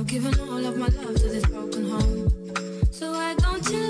Giving all of my love to this broken home. So why don't you